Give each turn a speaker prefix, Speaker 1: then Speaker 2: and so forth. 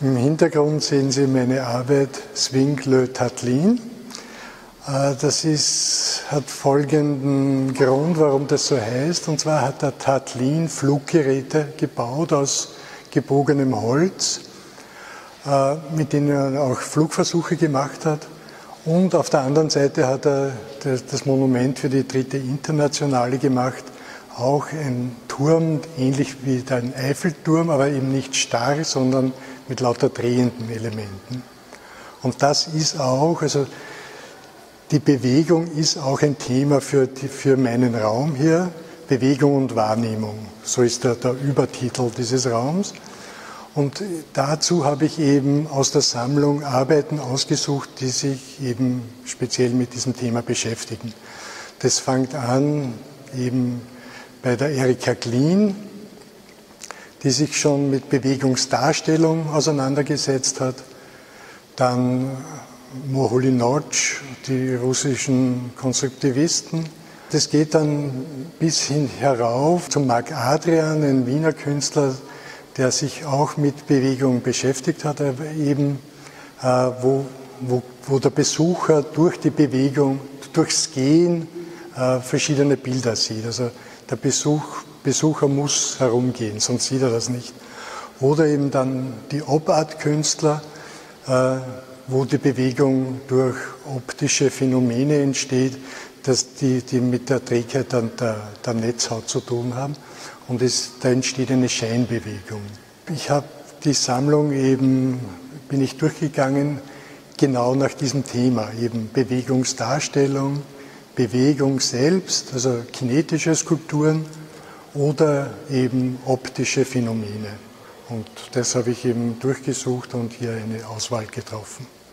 Speaker 1: Im Hintergrund sehen Sie meine Arbeit Swing le Tatlin. Das hat folgenden Grund, warum das so heißt. Und zwar hat der Tatlin Fluggeräte gebaut aus gebogenem Holz, mit denen er auch Flugversuche gemacht hat. Und auf der anderen Seite hat er das Monument für die dritte Internationale gemacht. Auch ein Turm, ähnlich wie der Eiffelturm, aber eben nicht starr, sondern mit lauter drehenden Elementen. Und das ist auch, also die Bewegung ist auch ein Thema für meinen Raum hier, Bewegung und Wahrnehmung. So ist der Übertitel dieses Raums. Und dazu habe ich eben aus der Sammlung Arbeiten ausgesucht, die sich eben speziell mit diesem Thema beschäftigen. Das fängt an eben bei der Erika Glien, die sich schon mit Bewegungsdarstellung auseinandergesetzt hat. Dann Moholy Nagy, die russischen Konstruktivisten. Das geht dann bis hin herauf zum Marc Adrian, ein Wiener Künstler, der sich auch mit Bewegung beschäftigt hat, aber eben wo der Besucher durch die Bewegung, durchs Gehen verschiedene Bilder sieht. Also der Besucher muss herumgehen, sonst sieht er das nicht. Oder eben dann die Op-Art-Künstler, wo die Bewegung durch optische Phänomene entsteht, die mit der Trägheit der Netzhaut zu tun haben. Und da entsteht eine Scheinbewegung. Ich habe die Sammlung bin ich durchgegangen, genau nach diesem Thema, eben Bewegungsdarstellung, Bewegung selbst, also kinetische Skulpturen oder eben optische Phänomene. Und das habe ich eben durchgesucht und hier eine Auswahl getroffen.